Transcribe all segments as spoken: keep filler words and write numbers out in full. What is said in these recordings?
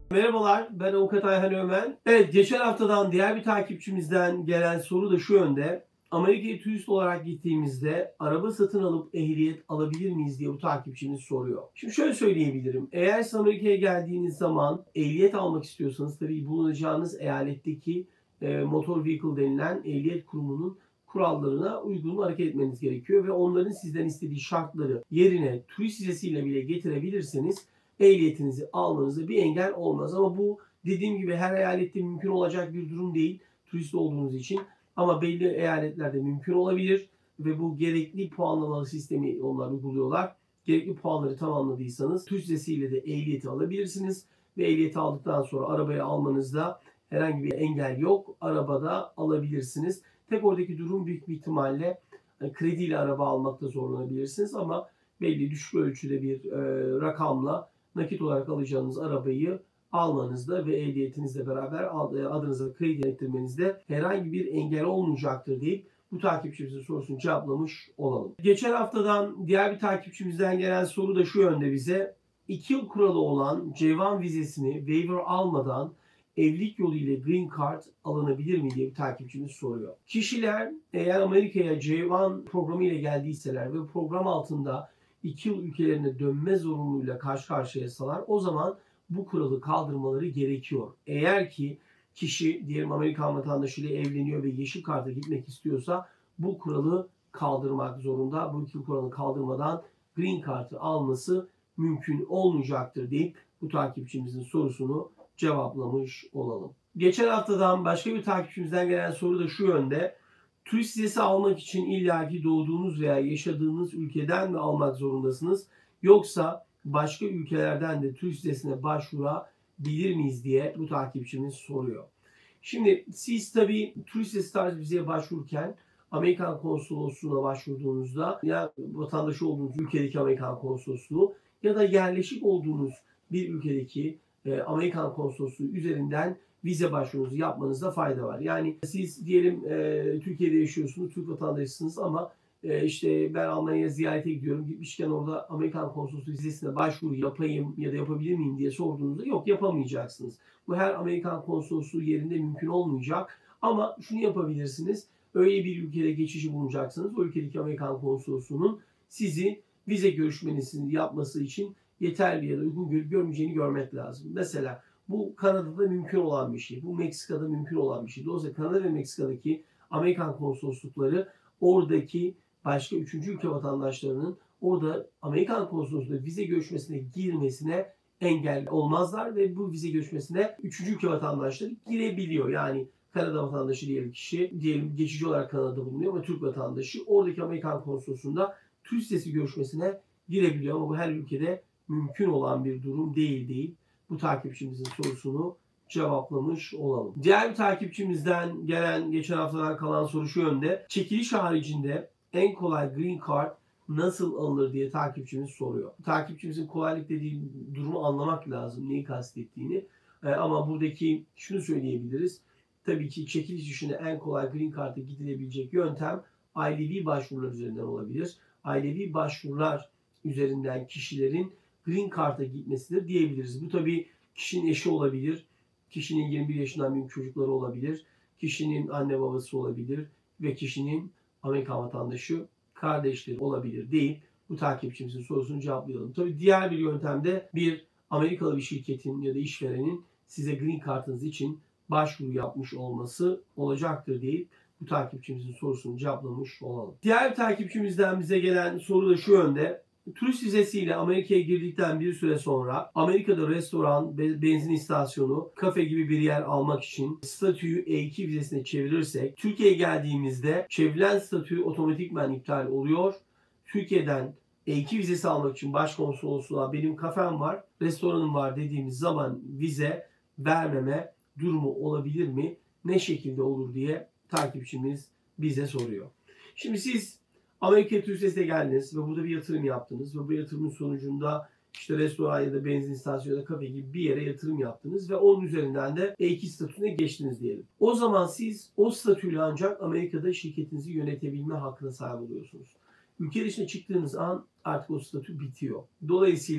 Merhabalar, ben Avukat Ayhan Ömen. Evet, geçen haftadan diğer bir takipçimizden gelen soru da şu yönde. Amerika'ya turist olarak gittiğimizde araba satın alıp ehliyet alabilir miyiz diye bu takipçimiz soruyor. Şimdi şöyle söyleyebilirim. Eğer siz Amerika'ya geldiğiniz zaman ehliyet almak istiyorsanız tabii bulunacağınız eyaletteki e, Motor Vehicle denilen ehliyet kurumunun kurallarına uygun hareket etmeniz gerekiyor ve onların sizden istediği şartları yerine turist vizesiyle bile getirebilirseniz ehliyetinizi almanıza bir engel olmaz. Ama bu dediğim gibi her eyalette mümkün olacak bir durum değil turist olduğunuz için. Ama belli eyaletlerde mümkün olabilir ve bu gerekli puanlamalı sistemi onlar uyguluyorlar. Gerekli puanları tamamladıysanız turist vizesiyle de ehliyeti alabilirsiniz ve ehliyeti aldıktan sonra arabayı almanızda herhangi bir engel yok. Arabada alabilirsiniz. Tek oradaki durum büyük bir ihtimalle hani krediyle araba almakta zorlanabilirsiniz ama belli düşük ölçüde bir e, rakamla nakit olarak alacağınız arabayı almanızda ve ehliyetinizle beraber adınıza kredi ettirmenizde herhangi bir engel olmayacaktır deyip bu takipçimizin sorusunu cevaplamış olalım. Geçen haftadan diğer bir takipçimizden gelen soru da şu yönde bize. iki yıl kuralı olan C bir vizesini waiver almadan evlilik yoluyla Green Card alınabilir mi diye bir takipçimiz soruyor. Kişiler eğer Amerika'ya C bir programı ile geldiyseler ve program altında iki yıl ülkelerine dönme zorunluluğuyla karşı karşıyasalar o zaman bu kuralı kaldırmaları gerekiyor. Eğer ki kişi diyelim Amerikan vatandaşıyla evleniyor ve yeşil karta gitmek istiyorsa bu kuralı kaldırmak zorunda. Bu iki yıl kuralını kaldırmadan Green Card'ı alması mümkün olmayacaktır deyip bu takipçimizin sorusunu cevaplamış olalım. Geçen haftadan başka bir takipçimizden gelen soru da şu yönde. Turist vizesi almak için illaki doğduğunuz veya yaşadığınız ülkeden mi almak zorundasınız? Yoksa başka ülkelerden de turist vizesine başvurabilir miyiz diye bu takipçimiz soruyor. Şimdi siz tabii turist vizesi tarzı vizeye başvururken Amerikan konsolosluğuna başvurduğunuzda ya vatandaşı olduğunuz ülkedeki Amerikan konsolosluğu ya da yerleşik olduğunuz bir ülkedeki e, Amerikan konsolosluğu üzerinden vize başvurunuzu yapmanızda fayda var. Yani siz diyelim e, Türkiye'de yaşıyorsunuz, Türk vatandaşısınız ama e, işte ben Almanya'ya ziyarete gidiyorum. Gitmişken orada Amerikan konsolosluğu vizesine başvuru yapayım ya da yapabilir miyim diye sorduğunuzda yok yapamayacaksınız. Bu her Amerikan konsolosluğu yerinde mümkün olmayacak. Ama şunu yapabilirsiniz. Öyle bir ülkede geçici bulunacaksınız. O ülkedeki Amerikan konsolosluğunun sizi vize görüşmenizi yapması için yeterli ya da uygun görüp görmeyeceğini görmek lazım. Mesela bu Kanada'da mümkün olan bir şey. Bu Meksika'da mümkün olan bir şey. Dolayısıyla Kanada ve Meksika'daki Amerikan konsoloslukları oradaki başka üçüncü ülke vatandaşlarının orada Amerikan konsolosluğunda vize görüşmesine girmesine engel olmazlar ve bu vize görüşmesine üçüncü ülke vatandaşları girebiliyor. Yani Kanada vatandaşı diyelim kişi, diyelim geçici olarak Kanada'da bulunuyor ama Türk vatandaşı oradaki Amerikan konsolosluğunda turist vizesi görüşmesine girebiliyor ama bu her ülkede mümkün olan bir durum değil değil. Bu takipçimizin sorusunu cevaplamış olalım. Diğer bir takipçimizden gelen geçen haftadan kalan soru şu yönde. Çekiliş haricinde en kolay Green Card nasıl alınır diye takipçimiz soruyor. Takipçimizin kolaylık dediği durumu anlamak lazım. Neyi kastettiğini. Ee, ama buradaki şunu söyleyebiliriz. Tabii ki çekiliş işine en kolay Green Card'a gidilebilecek yöntem ailevi başvurular üzerinden olabilir. Ailevi başvurular üzerinden kişilerin Green Card'a gitmesidir diyebiliriz. Bu tabii kişinin eşi olabilir, kişinin yirmi bir yaşından büyük çocukları olabilir, kişinin anne babası olabilir ve kişinin Amerikan vatandaşı kardeşleri olabilir deyip bu takipçimizin sorusunu cevaplayalım. Tabii diğer bir yöntemde bir Amerikalı bir şirketin ya da işverenin size Green Card'ınız için başvuru yapmış olması olacaktır deyip bu takipçimizin sorusunu cevaplamış olalım. Diğer bir takipçimizden bize gelen soru da şu yönde. Turist vizesiyle Amerika'ya girdikten bir süre sonra Amerika'da restoran, benzin istasyonu, kafe gibi bir yer almak için statüyü E iki vizesine çevirirsek Türkiye'ye geldiğimizde çevrilen statü otomatikman iptal oluyor. Türkiye'den E iki vizesi almak için başkonsolosluğa benim kafem var, restoranım var dediğimiz zaman vize vermeme durumu olabilir mi? Ne şekilde olur diye takipçimiz bize soruyor. Şimdi siz Amerika Türkiye'ye geldiniz ve burada bir yatırım yaptınız ve bu yatırımın sonucunda işte restoran ya da benzin istasyonu ya da kafe gibi bir yere yatırım yaptınız ve onun üzerinden de E iki statüsüne geçtiniz diyelim. O zaman siz o statüyle ancak Amerika'da şirketinizi yönetebilme hakkına sahip oluyorsunuz. Ülke dışına çıktığınız an artık o statü bitiyor. Dolayısıyla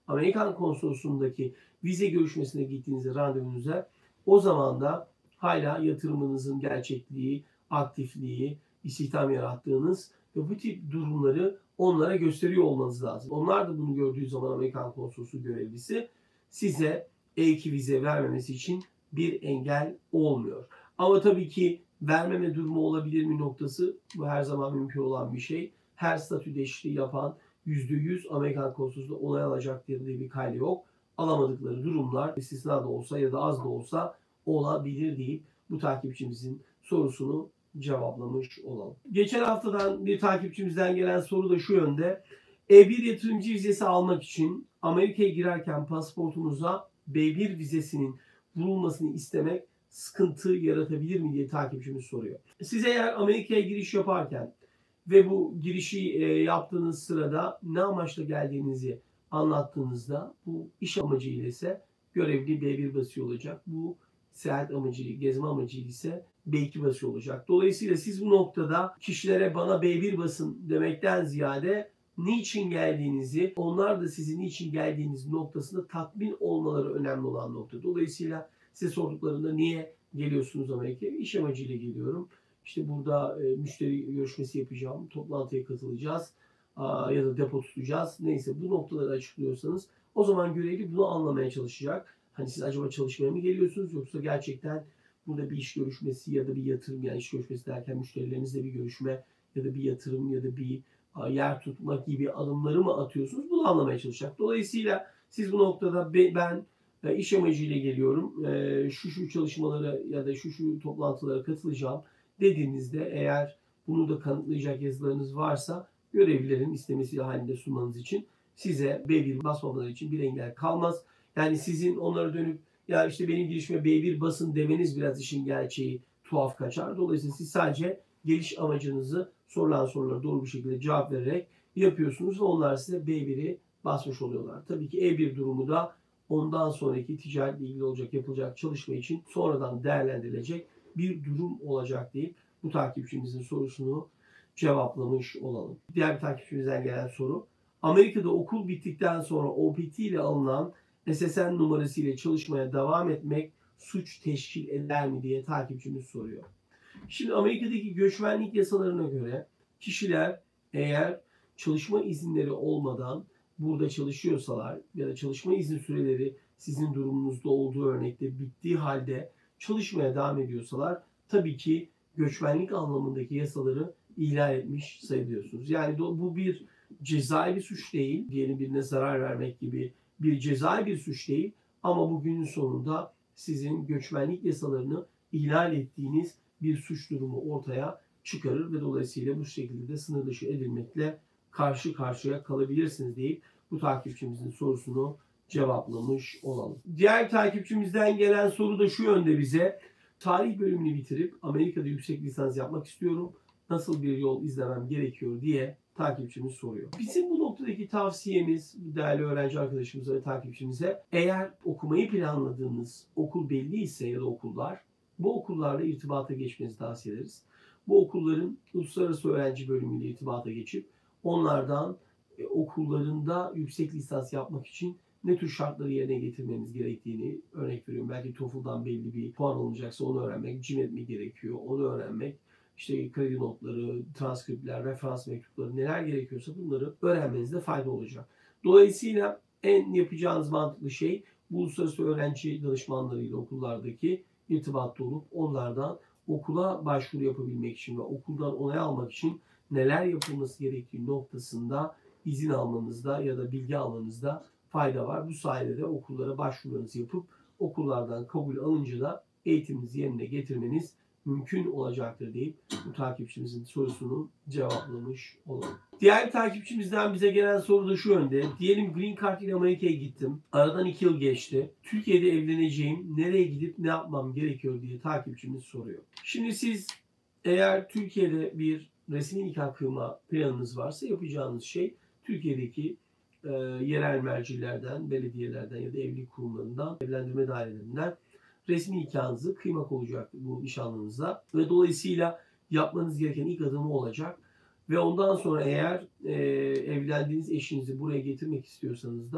Amerikan konsolosluğundaki vize görüşmesine gittiğinizde randevunuza, o zaman da hala yatırımınızın gerçekliği, aktifliği, istihdam yarattığınız ve bu tip durumları onlara gösteriyor olmanız lazım. Onlar da bunu gördüğü zaman Amerikan konsolosluğu görevlisi size E iki vize vermemesi için bir engel olmuyor. Ama tabii ki vermeme durumu olabilir mi noktası, bu her zaman mümkün olan bir şey. Her statü değişikliği yapan yüzde yüz Amerikan konsolosluğu onay alacak diye bir kaydı yok. Alamadıkları durumlar istisna da olsa ya da az da olsa olabilir deyip bu takipçimizin sorusunu cevaplamış olalım. Geçen haftadan bir takipçimizden gelen soru da şu yönde. E bir yatırımcı vizesi almak için Amerika'ya girerken pasaportunuza B bir vizesinin bulunmasını istemek sıkıntı yaratabilir mi diye takipçimiz soruyor. Siz eğer Amerika'ya giriş yaparken ve bu girişi yaptığınız sırada ne amaçla geldiğinizi anlattığınızda bu iş amacıyla ise görevli B bir basıyor olacak. Bu seyahat amacıyla, gezme amacıyla ise B iki basıyor olacak. Dolayısıyla siz bu noktada kişilere bana B bir basın demekten ziyade niçin geldiğinizi, onlar da sizin niçin geldiğiniz noktasında tatmin olmaları önemli olan nokta. Dolayısıyla size sorduklarında niye geliyorsunuz Amerika'ya? İş amacıyla geliyorum. İşte burada e, müşteri görüşmesi yapacağım, toplantıya katılacağız a, ya da depo tutacağız. Neyse bu noktaları açıklıyorsanız o zaman görevli bunu anlamaya çalışacak. Hani siz acaba çalışmaya mı geliyorsunuz yoksa gerçekten burada bir iş görüşmesi ya da bir yatırım, yani iş görüşmesi derken müşterilerinizle bir görüşme ya da bir yatırım ya da bir a, yer tutmak gibi adımları mı atıyorsunuz? Bunu anlamaya çalışacak. Dolayısıyla siz bu noktada be, ben e, iş amacıyla geliyorum, e, şu şu çalışmalara ya da şu şu toplantılara katılacağım dediğinizde, eğer bunu da kanıtlayacak yazılarınız varsa görevlilerin istemesi halinde sunmanız için size B bir basmamaları için bir engel kalmaz. Yani sizin onlara dönüp ya işte benim girişime B bir basın demeniz biraz işin gerçeği tuhaf kaçar. Dolayısıyla siz sadece geliş amacınızı sorulan sorulara doğru bir şekilde cevap vererek yapıyorsunuz ve onlar size B biri basmış oluyorlar. Tabii ki E bir durumu da ondan sonraki ticaretle ilgili olacak, yapılacak çalışma için sonradan değerlendirilecek bir durum olacak deyip bu takipçimizin sorusunu cevaplamış olalım. Diğer bir takipçimizden gelen soru. Amerika'da okul bittikten sonra O P T ile alınan S S N numarası ile çalışmaya devam etmek suç teşkil eder mi diye takipçimiz soruyor. Şimdi Amerika'daki göçmenlik yasalarına göre kişiler eğer çalışma izinleri olmadan burada çalışıyorsalar ya da çalışma izin süreleri sizin durumunuzda olduğu örnekte bittiği halde çalışmaya devam ediyorsalar tabii ki göçmenlik anlamındaki yasaları ihlal etmiş sayılıyorsunuz. Yani bu bir cezai bir suç değil, diyelim birine zarar vermek gibi bir cezai bir suç değil ama bugünün sonunda sizin göçmenlik yasalarını ihlal ettiğiniz bir suç durumu ortaya çıkarır ve dolayısıyla bu şekilde de sınır dışı edilmekle karşı karşıya kalabilirsiniz deyip bu takipçimizin sorusunu cevaplamış olalım. Diğer takipçimizden gelen soru da şu yönde bize. Tarih bölümünü bitirip Amerika'da yüksek lisans yapmak istiyorum. Nasıl bir yol izlemem gerekiyor diye takipçimiz soruyor. Bizim bu noktadaki tavsiyemiz değerli öğrenci arkadaşımıza ve takipçimize, eğer okumayı planladığınız okul belli ise ya da okullar, bu okullarla irtibata geçmenizi tavsiye ederiz. Bu okulların uluslararası öğrenci bölümüyle irtibata geçip onlardan e, okullarında yüksek lisans yapmak için ne tür şartları yerine getirmeniz gerektiğini örnek veriyorum. Belki TOEFL'dan belli bir puan alınacaksa onu öğrenmek, CİMET mi gerekiyor onu öğrenmek, işte kredi notları, transkriptler, referans mektupları neler gerekiyorsa bunları öğrenmenizde fayda olacak. Dolayısıyla en yapacağınız mantıklı şey bu uluslararası öğrenci danışmanlarıyla okullardaki irtibatta olup onlardan okula başvuru yapabilmek için ve okuldan onay almak için neler yapılması gerektiği noktasında izin almanızda ya da bilgi almanızda fayda var. Bu sayede de okullara başvurularınızı yapıp okullardan kabul alınca da eğitiminizi yerine getirmeniz mümkün olacaktır deyip bu takipçimizin sorusunu cevaplamış olalım. Diğer takipçimizden bize gelen soru da şu yönde. Diyelim Green Card ile Amerika'ya gittim. Aradan iki yıl geçti. Türkiye'de evleneceğim. Nereye gidip ne yapmam gerekiyor diye takipçimiz soruyor. Şimdi siz eğer Türkiye'de bir resmi nikah kıyma planınız varsa yapacağınız şey Türkiye'deki e, yerel mercilerden, belediyelerden ya da evlilik kurumlarından, evlendirme dairelerinden resmi nikahınızı kıymak olacak bu nişanlınızla ve dolayısıyla yapmanız gereken ilk adımı olacak ve ondan sonra eğer e, evlendiğiniz eşinizi buraya getirmek istiyorsanız da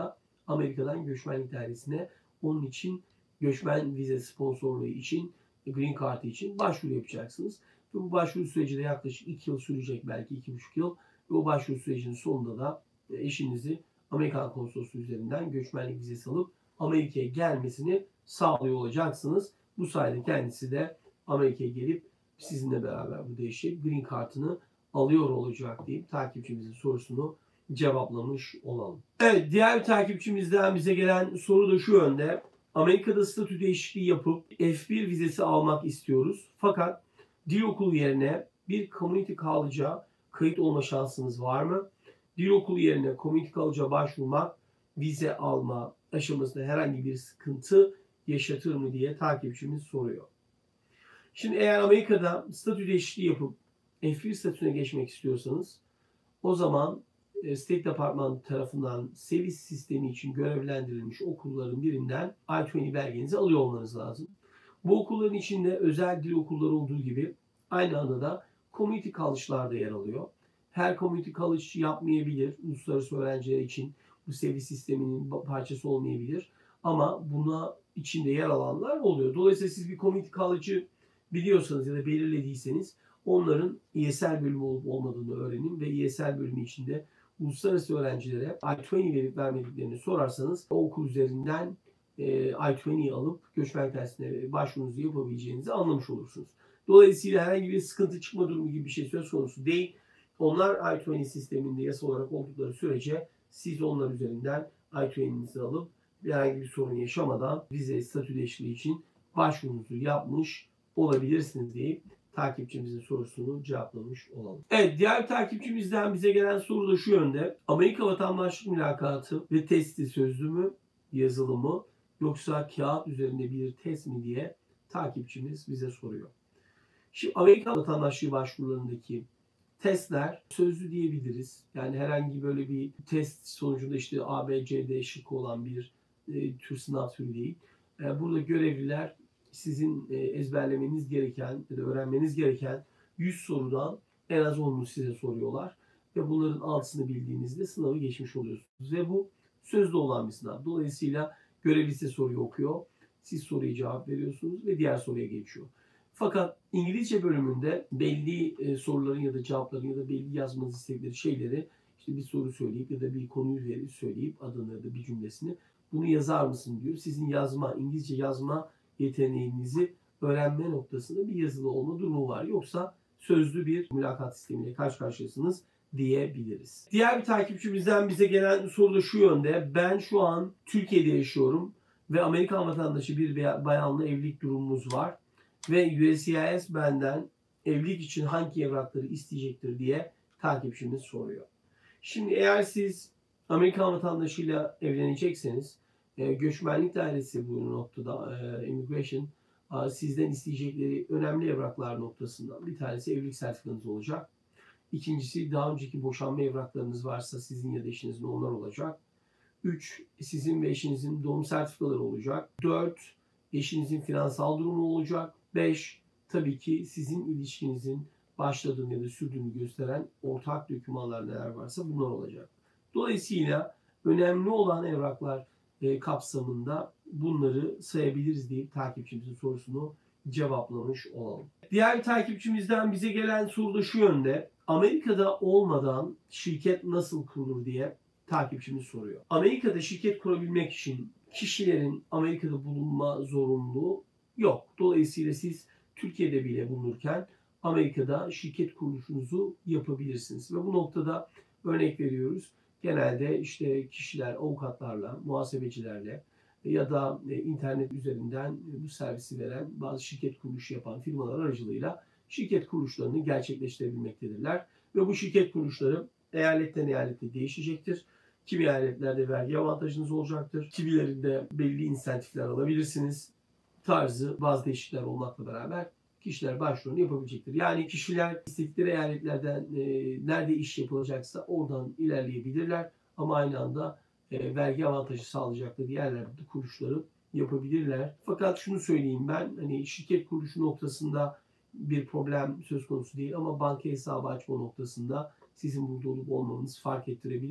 Amerika'dan göçmenlik dairesine onun için göçmen vize sponsorluğu için, Green Card için başvuru yapacaksınız. Ve bu başvuru süreci de yaklaşık iki yıl sürecek, belki iki buçuk yıl. Ve o başvuru sürecinin sonunda da eşinizi Amerikan konsolosluğu üzerinden göçmenlik vizesi alıp Amerika'ya gelmesini sağlıyor olacaksınız. Bu sayede kendisi de Amerika'ya gelip sizinle beraber bu değişik Green Card'ını alıyor olacak deyip takipçimizin sorusunu cevaplamış olalım. Evet, diğer bir takipçimizden bize gelen soru da şu yönde. Amerika'da statü değişikliği yapıp F bir vizesi almak istiyoruz. Fakat dil okulu yerine bir community college'a kayıt olma şansınız var mı? Dil okulu yerine community college'a başvurmak vize alma aşamasında herhangi bir sıkıntı yaşatır mı diye takipçimiz soruyor. Şimdi eğer Amerika'da statü değişikliği yapıp F bir statüsüne geçmek istiyorsanız o zaman State Department tarafından SEVIS sistemi için görevlendirilmiş okulların birinden I yirmi belgenizi alıyor olmanız lazım. Bu okulların içinde özel dil okulları olduğu gibi aynı anda da community college'lar da yer alıyor. Her community college yapmayabilir. Uluslararası öğrenciler için bu SEVIS sisteminin parçası olmayabilir. Ama buna içinde yer alanlar oluyor. Dolayısıyla siz bir community college'ı biliyorsanız ya da belirlediyseniz onların E S L bölümü olup olmadığını öğrenin ve E S L bölümü içinde uluslararası öğrencilere I yirmi verip vermediklerini sorarsanız o okul üzerinden e, I yirmiyi alıp göçmen dersine başvurunuzu yapabileceğinizi anlamış olursunuz. Dolayısıyla herhangi bir sıkıntı çıkma durumu gibi bir şey söz konusu değil. Onlar I yirmi sisteminde yasal olarak oldukları sürece siz onlar üzerinden I yirminizi alıp herhangi bir sorun yaşamadan vize statü değişikliği için başvurunuzu yapmış olabilirsiniz deyip takipçimizin sorusunu cevaplamış olalım. Evet, diğer takipçimizden bize gelen soru da şu yönde. Amerika vatandaşlık mülakatı ve testi sözlü mü, yazılı mı yoksa kağıt üzerinde bir test mi diye takipçimiz bize soruyor. Şimdi Amerika vatandaşlığı başvurularındaki testler sözlü diyebiliriz. Yani herhangi böyle bir test sonucunda işte A, B, C, D şıkkı olan bir e, tür sınav türü değil. E, burada görevliler sizin e, ezberlemeniz gereken ya da öğrenmeniz gereken yüz sorudan en az onunu size soruyorlar. Ve bunların altısını bildiğinizde sınavı geçmiş oluyorsunuz. Ve bu sözlü olan bir sınav. Dolayısıyla görevli size soruyu okuyor. Siz soruya cevap veriyorsunuz ve diğer soruya geçiyor. Fakat İngilizce bölümünde belli e, soruların ya da cevapların ya da belli yazmanızı istedikleri şeyleri işte bir soru söyleyip ya da bir konuyu verip söyleyip adını ya da bir cümlesini bunu yazar mısın diyor. Sizin yazma, İngilizce yazma yeteneğinizi öğrenme noktasında bir yazılı olma durumu var. Yoksa sözlü bir mülakat sistemiyle karşı karşıyasınız diyebiliriz. Diğer bir takipçimizden bize gelen soru da şu yönde. Ben şu an Türkiye'de yaşıyorum ve Amerikan vatandaşı bir bayanla evlilik durumumuz var. Ve U S C I S benden evlilik için hangi evrakları isteyecektir diye takipçimiz soruyor. Şimdi eğer siz Amerikan vatandaşıyla evlenecekseniz e, göçmenlik dairesi bu noktada e, immigration e, sizden isteyecekleri önemli evraklar noktasından bir tanesi evlilik sertifikanız olacak. İkincisi daha önceki boşanma evraklarınız varsa sizin ya da eşinizin onlar olacak. Üç, sizin ve eşinizin doğum sertifikaları olacak. Dört, eşinizin finansal durumu olacak. Beş, tabii ki sizin ilişkinizin başladığını ya da sürdüğünü gösteren ortak dokümanlar neler varsa bunlar olacak. Dolayısıyla önemli olan evraklar e, kapsamında bunları sayabiliriz deyip takipçimizin sorusunu cevaplamış olalım. Diğer takipçimizden bize gelen soru da şu yönde. Amerika'da olmadan şirket nasıl kurulur diye takipçimiz soruyor. Amerika'da şirket kurabilmek için kişilerin Amerika'da bulunma zorunluluğu yok. Dolayısıyla siz Türkiye'de bile bulunurken Amerika'da şirket kuruluşunuzu yapabilirsiniz. Ve bu noktada örnek veriyoruz. Genelde işte kişiler avukatlarla, muhasebecilerle ya da internet üzerinden bu servisi veren bazı şirket kuruluşu yapan firmalar aracılığıyla şirket kuruluşlarını gerçekleştirebilmektedirler. Ve bu şirket kuruluşları eyaletten eyalete değişecektir. Kimi eyaletlerde vergi avantajınız olacaktır. Kimilerinde belli insentifler alabilirsiniz. Tarzı bazı değişiklikler olmakla beraber kişiler başvurunu yapabilecektir. Yani kişiler istedikleri eyaletlerden e, nerede iş yapılacaksa oradan ilerleyebilirler. Ama aynı anda e, vergi avantajı sağlayacakları yerlerde kuruluşları yapabilirler. Fakat şunu söyleyeyim ben, hani şirket kuruluşu noktasında bir problem söz konusu değil ama banka hesabı açma noktasında sizin burada olup olmamanız fark ettirebilir.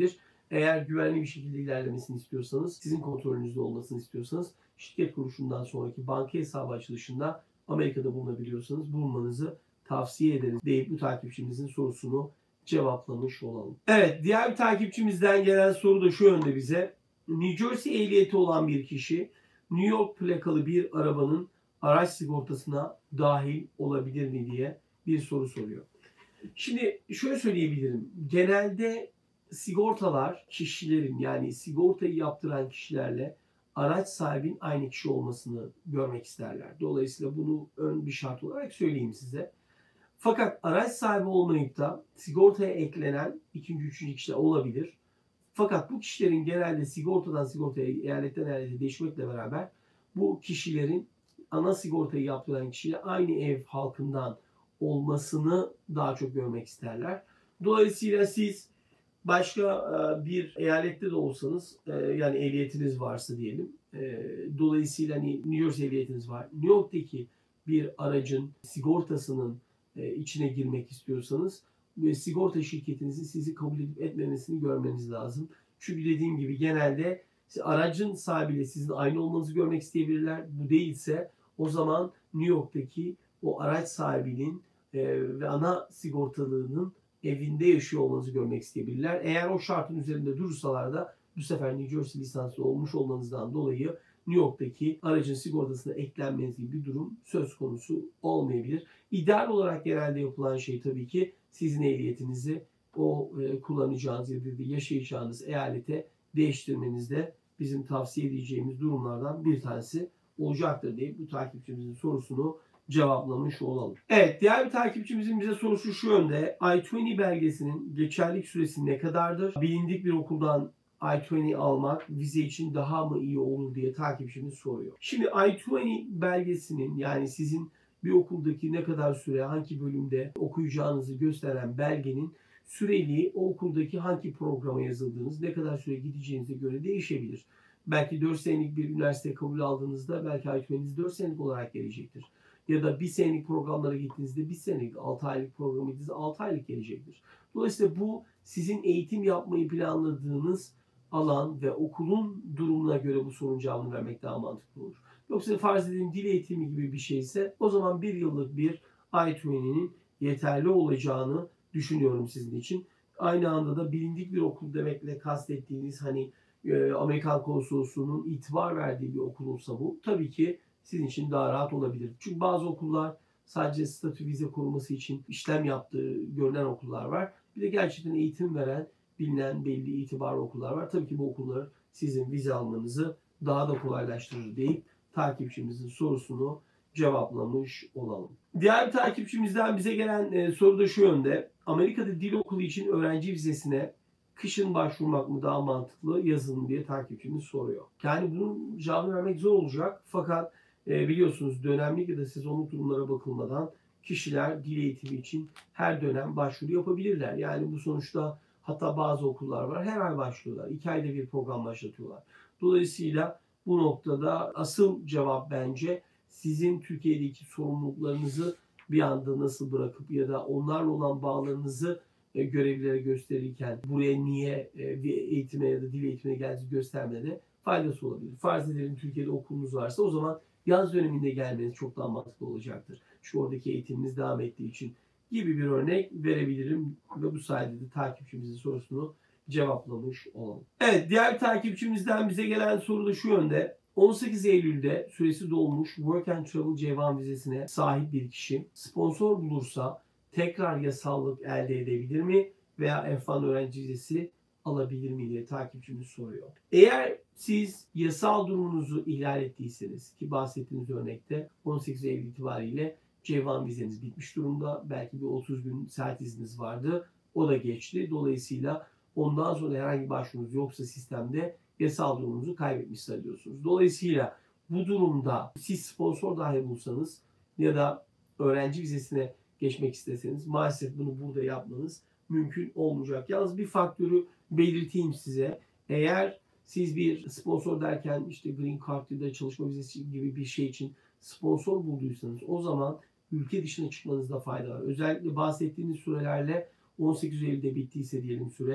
Eğer güvenli bir şekilde ilerlemesini istiyorsanız, sizin kontrolünüzde olmasını istiyorsanız, şirket kuruluşundan sonraki banka hesabı açılışında Amerika'da bulunabiliyorsanız bulunmanızı tavsiye ederiz deyip bu takipçimizin sorusunu cevaplamış olalım. Evet, diğer bir takipçimizden gelen soru da şu yönde bize. New Jersey ehliyeti olan bir kişi New York plakalı bir arabanın araç sigortasına dahil olabilir mi diye bir soru soruyor. Şimdi şöyle söyleyebilirim. Genelde sigortalar kişilerin, yani sigortayı yaptıran kişilerle araç sahibinin aynı kişi olmasını görmek isterler. Dolayısıyla bunu ön bir şart olarak söyleyeyim size. Fakat araç sahibi olmayıp da sigortaya eklenen ikinci, üçüncü kişiler olabilir. Fakat bu kişilerin genelde sigortadan sigortaya, eyaletten eyalete değişmekle beraber bu kişilerin ana sigortayı yaptıran kişiyle aynı ev halkından olmasını daha çok görmek isterler. Dolayısıyla siz başka bir eyalette de olsanız, yani ehliyetiniz varsa diyelim, dolayısıyla hani New York ehliyetiniz var, New York'taki bir aracın sigortasının içine girmek istiyorsanız ve sigorta şirketinizin sizi kabul edip etmemesini görmeniz lazım. Çünkü dediğim gibi genelde aracın sahibiyle sizin aynı olmanızı görmek isteyebilirler. Bu değilse o zaman New York'taki o araç sahibinin e, ve ana sigortalığının evinde yaşıyor olmanızı görmek isteyebilirler. Eğer o şartın üzerinde durursalar da bu sefer New Jersey lisanslı olmuş olmanızdan dolayı New York'taki aracın sigortasına eklenmeniz gibi bir durum söz konusu olmayabilir. İdeal olarak genelde yapılan şey tabii ki sizin ehliyetinizi o e, kullanacağınız ya da yaşayacağınız eyalete değiştirmenizde bizim tavsiye edeceğimiz durumlardan bir tanesi olacaktır diye bu takipçimizin sorusunu cevaplamış olalım. Evet, diğer bir takipçimizin bize sorusu şu yönde. I yirmi belgesinin geçerlilik süresi ne kadardır? Bilindik bir okuldan I yirmi almak vize için daha mı iyi olur diye takipçimiz soruyor. Şimdi I yirmi belgesinin, yani sizin bir okuldaki ne kadar süre, hangi bölümde okuyacağınızı gösteren belgenin süreliği o okuldaki hangi programa yazıldığınız, ne kadar süre gideceğinize göre değişebilir. Belki dört senelik bir üniversite kabul aldığınızda belki I yirminiz dört senelik olarak gelecektir. Ya da bir senelik programlara gittiğinizde bir senelik, altı aylık programa gittiğinizde altı aylık gelecektir. Dolayısıyla bu sizin eğitim yapmayı planladığınız alan ve okulun durumuna göre bu sorunun cevabını vermek daha mantıklı olur. Yoksa farz edelim dil eğitimi gibi bir şeyse o zaman bir yıllık bir I yirminin yeterli olacağını düşünüyorum sizin için. Aynı anda da bilindik bir okul demekle kastettiğiniz hani Amerikan konsolosluğunun itibar verdiği bir okul olsa bu tabii ki sizin için daha rahat olabilir. Çünkü bazı okullar sadece statü vize koruması için işlem yaptığı görülen okullar var. Bir de gerçekten eğitim veren, bilinen, belli, itibarlı okullar var. Tabii ki bu okullar sizin vize almanızı daha da kolaylaştırır deyip takipçimizin sorusunu cevaplamış olalım. Diğer bir takipçimizden bize gelen e, soru da şu yönde. Amerika'da dil okulu için öğrenci vizesine kışın başvurmak mı daha mantıklı, yazın mı diye takipçimiz soruyor. Yani bunun cevabını vermek zor olacak. Fakat e, biliyorsunuz dönemlik ya da sezonluk durumlara bakılmadan kişiler dil eğitimi için her dönem başvuru yapabilirler. Yani bu sonuçta hatta bazı okullar var her ay başlıyorlar. İki ayda bir program başlatıyorlar. Dolayısıyla bu noktada asıl cevap bence sizin Türkiye'deki sorumluluklarınızı bir anda nasıl bırakıp ya da onlarla olan bağlarınızı e, görevlilere gösterirken buraya niye e, bir eğitime ya da dil eğitimine geldiğinizi göstermede faydası olabilir. Farz edelim Türkiye'de okulunuz varsa o zaman yaz döneminde gelmeniz çok daha mantıklı olacaktır. Şu oradaki eğitiminiz devam ettiği için gibi bir örnek verebilirim ve bu sayede de takipçimizin sorusunu cevaplamış olalım. Evet, diğer takipçimizden bize gelen soru da şu yönde. on sekiz Eylül'de süresi dolmuş Work and Travel C bir vizesine sahip bir kişi sponsor bulursa tekrar yasallık elde edebilir mi veya F bir öğrenci vizesi alabilir mi diye takipçimiz soruyor. Eğer siz yasal durumunuzu ihlal ettiyseniz ki bahsettiğiniz örnekte on sekiz Eylül itibariyle C bir vizeniz bitmiş durumda. Belki bir otuz gün seyahat izniniz vardı. O da geçti. Dolayısıyla ondan sonra herhangi bir başvurunuz yoksa sistemde yasal durumunuzu kaybetmiş sayılıyorsunuz. Dolayısıyla bu durumda siz sponsor dahi bulsanız ya da öğrenci vizesine geçmek isteseniz maalesef bunu burada yapmanız mümkün olmayacak. Yalnız bir faktörü belirteyim size. Eğer siz bir sponsor derken işte Green Card ya da çalışma vizesi gibi bir şey için sponsor bulduysanız o zaman ülke dışına çıkmanızda fayda var. Özellikle bahsettiğiniz sürelerle on sekiz Eylül'de bittiyse diyelim süre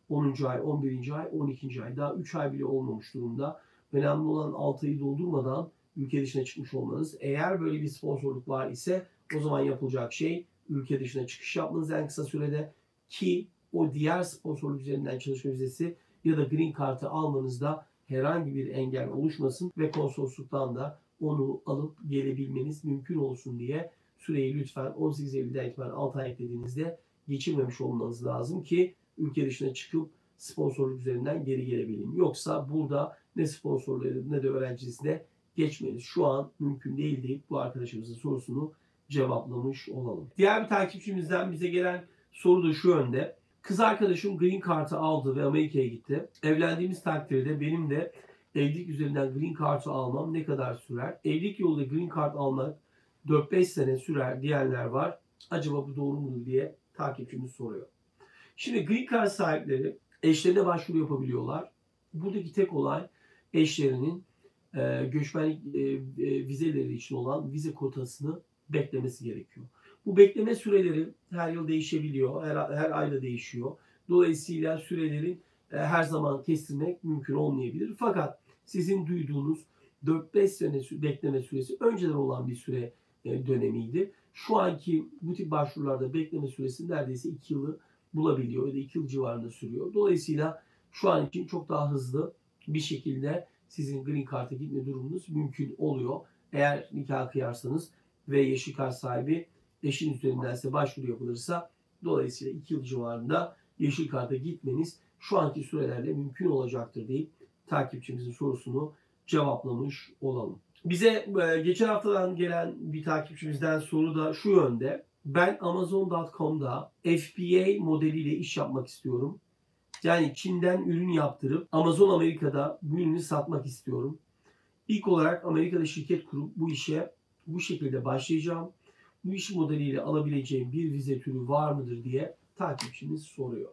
onuncu ay, on birinci ay, on ikinci ay. Daha üç ay bile olmamış durumda. Önemli olan altı ayı doldurmadan ülke dışına çıkmış olmanız. Eğer böyle bir sponsorluk var ise o zaman yapılacak şey ülke dışına çıkış yapmanız en kısa sürede ki o diğer sponsorluk üzerinden çalışma vizesi ya da green card'ı almanızda herhangi bir engel oluşmasın ve konsolosluktan da onu alıp gelebilmeniz mümkün olsun diye süreyi lütfen on sekiz Eylül'den itibaren altı ay eklediğinizde geçirmemiş olmanız lazım ki ülke dışına çıkıp sponsorluk üzerinden geri gelebilin. Yoksa burada ne sponsorları ne de öğrencisine geçmeniz şu an mümkün değil deyip bu arkadaşımızın sorusunu cevaplamış olalım. Diğer bir takipçimizden bize gelen soru da şu yönde. Kız arkadaşım Green Card'ı aldı ve Amerika'ya gitti. Evlendiğimiz takdirde benim de evlilik üzerinden Green Card'ı almam ne kadar sürer? Evlilik yoluyla Green Card almak dört beş sene sürer diyenler var. Acaba bu doğru mudur diye takipçimiz soruyor. Şimdi Green Card sahipleri eşlerine başvuru yapabiliyorlar. Buradaki tek olay eşlerinin e, göçmenlik e, e, vizeleri için olan vize kotasını beklemesi gerekiyor. Bu bekleme süreleri her yıl değişebiliyor, her, her ayda değişiyor. Dolayısıyla süreleri e, her zaman kestirmek mümkün olmayabilir. Fakat sizin duyduğunuz dört beş sene bekleme süresi önceden olan bir süre e, dönemiydi. Şu anki bu tip başvurularda bekleme süresi neredeyse iki yılı bulabiliyor ya da iki yıl civarında sürüyor. Dolayısıyla şu an için çok daha hızlı bir şekilde sizin Green Card'a gitme durumunuz mümkün oluyor. Eğer nikah kıyarsanız ve yeşil kart sahibi eşin üzerinden size başvuru yapılırsa dolayısıyla iki yıl civarında yeşil karta gitmeniz şu anki sürelerle mümkün olacaktır deyip takipçimizin sorusunu cevaplamış olalım. Bize geçen haftadan gelen bir takipçimizden soru da şu yönde. Ben Amazon nokta com'da F B A modeliyle iş yapmak istiyorum. Yani Çin'den ürün yaptırıp Amazon Amerika'da bu ürünü satmak istiyorum. İlk olarak Amerika'da şirket kurup bu işe bu şekilde başlayacağım. Bu iş modeliyle alabileceğim bir vize türü var mıdır diye takipçimiz soruyor.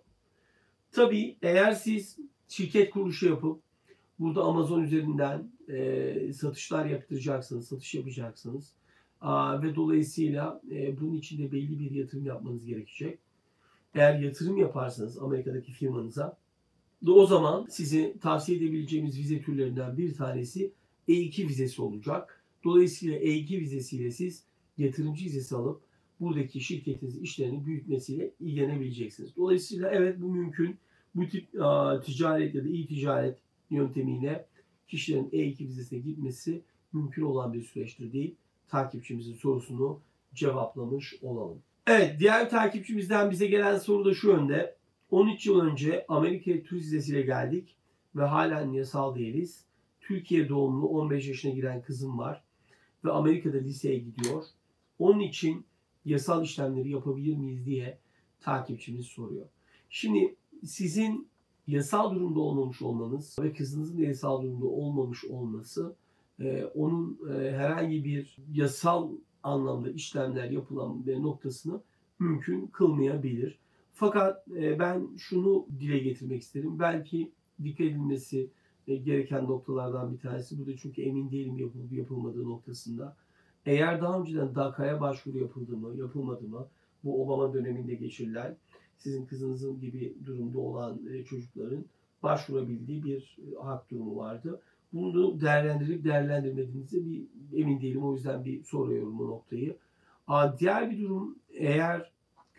Tabii eğer siz şirket kuruluşu yapıp burada Amazon üzerinden e, satışlar yaptıracaksınız, satış yapacaksınız Aa, ve dolayısıyla e, bunun için de belli bir yatırım yapmanız gerekecek. Eğer yatırım yaparsanız Amerika'daki firmanıza da o zaman sizi tavsiye edebileceğimiz vize türlerinden bir tanesi E iki vizesi olacak. Dolayısıyla E iki vizesiyle siz yatırımcı vizesi alıp buradaki şirketinizin işlerini büyütmesiyle ilgilenebileceksiniz. Dolayısıyla evet bu mümkün. Bu tip a, ticaret ya da e-ticaret yöntemiyle kişilerin E iki vizesine gitmesi mümkün olan bir süreçtir deyip takipçimizin sorusunu cevaplamış olalım. Evet, diğer takipçimizden bize gelen soru da şu yönde. on üç yıl önce Amerika'ya turist vizesiyle geldik ve halen yasal değiliz. Türkiye doğumlu on beş yaşına giren kızım var ve Amerika'da liseye gidiyor. Onun için yasal işlemleri yapabilir miyiz diye takipçimiz soruyor. Şimdi sizin yasal durumda olmamış olmanız ve kızınızın da yasal durumda olmamış olması e, onun e, herhangi bir yasal anlamda işlemler yapılan noktasını mümkün kılmayabilir. Fakat e, ben şunu dile getirmek isterim. Belki dikkat edilmesi e, gereken noktalardan bir tanesi. Burada çünkü emin değilim yapılıp yapılmadığı noktasında. Eğer daha önceden D A C A'ya başvuru yapıldı mı, yapılmadı mı? Bu Obama döneminde geçirilen, sizin kızınızın gibi durumda olan e, çocukların başvurabildiği bir e, hak durumu vardı. Bunu değerlendirip değerlendirmediğinizde bir emin değilim. O yüzden bir soruyorum bu noktayı. Aa, diğer bir durum, eğer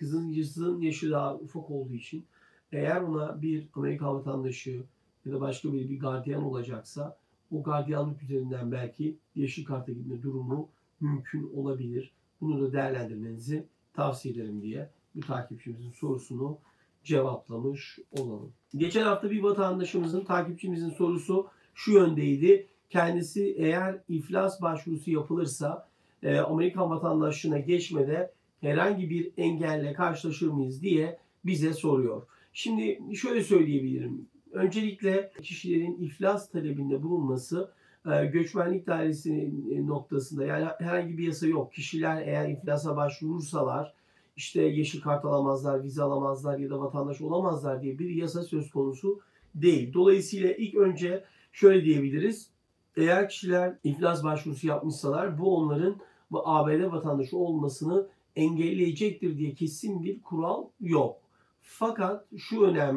kızın yaşı daha ufak olduğu için eğer ona bir Amerikan vatandaşı ya da başka bir, bir gardiyan olacaksa o gardiyanlık üzerinden belki yeşil karta gitme durumu mümkün olabilir. Bunu da değerlendirmenizi tavsiye ederim diye bu takipçimizin sorusunu cevaplamış olalım. Geçen hafta bir vatandaşımızın, takipçimizin sorusu şu yöndeydi. Kendisi eğer iflas başvurusu yapılırsa e, Amerikan vatandaşlığına geçmede herhangi bir engelle karşılaşır mıyız diye bize soruyor. Şimdi şöyle söyleyebilirim. Öncelikle kişilerin iflas talebinde bulunması e, göçmenlik dairesinin noktasında, yani herhangi bir yasa yok. Kişiler eğer iflasa başvurursalar işte yeşil kart alamazlar, vize alamazlar ya da vatandaş olamazlar diye bir yasa söz konusu değil. Dolayısıyla ilk önce şöyle diyebiliriz. Eğer kişiler iflas başvurusu yapmışsalar bu onların bu A B D vatandaşı olmasını engelleyecektir diye kesin bir kural yok. Fakat şu önemli,